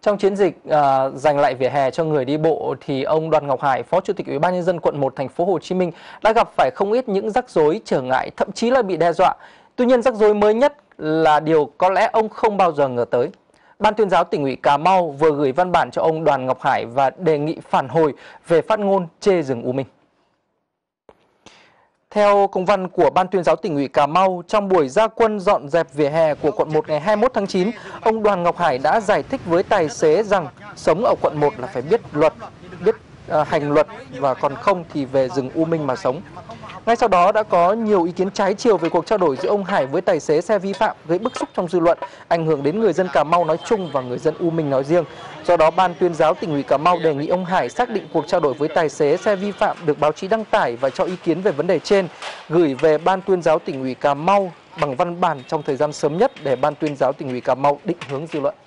Trong chiến dịch giành lại vỉa hè cho người đi bộ thì ông Đoàn Ngọc Hải, Phó Chủ tịch Ủy ban Nhân dân quận 1 thành phố Hồ Chí Minh đã gặp phải không ít những rắc rối, trở ngại, thậm chí là bị đe dọa. Tuy nhiên rắc rối mới nhất là điều có lẽ ông không bao giờ ngờ tới. Ban tuyên giáo Tỉnh ủy Cà Mau vừa gửi văn bản cho ông Đoàn Ngọc Hải và đề nghị phản hồi về phát ngôn chê rừng U Minh. Theo công văn của Ban tuyên giáo Tỉnh ủy Cà Mau, trong buổi ra quân dọn dẹp vỉa hè của quận 1 ngày 21 tháng 9, ông Đoàn Ngọc Hải đã giải thích với tài xế rằng sống ở quận 1 là phải biết luật, biết hành luật và còn không thì về rừng U Minh mà sống. Ngay sau đó đã có nhiều ý kiến trái chiều về cuộc trao đổi giữa ông Hải với tài xế xe vi phạm, gây bức xúc trong dư luận, ảnh hưởng đến người dân Cà Mau nói chung và người dân U Minh nói riêng. Do đó, Ban tuyên giáo Tỉnh ủy Cà Mau đề nghị ông Hải xác định cuộc trao đổi với tài xế xe vi phạm được báo chí đăng tải và cho ý kiến về vấn đề trên, gửi về Ban tuyên giáo Tỉnh ủy Cà Mau bằng văn bản trong thời gian sớm nhất để Ban tuyên giáo Tỉnh ủy Cà Mau định hướng dư luận.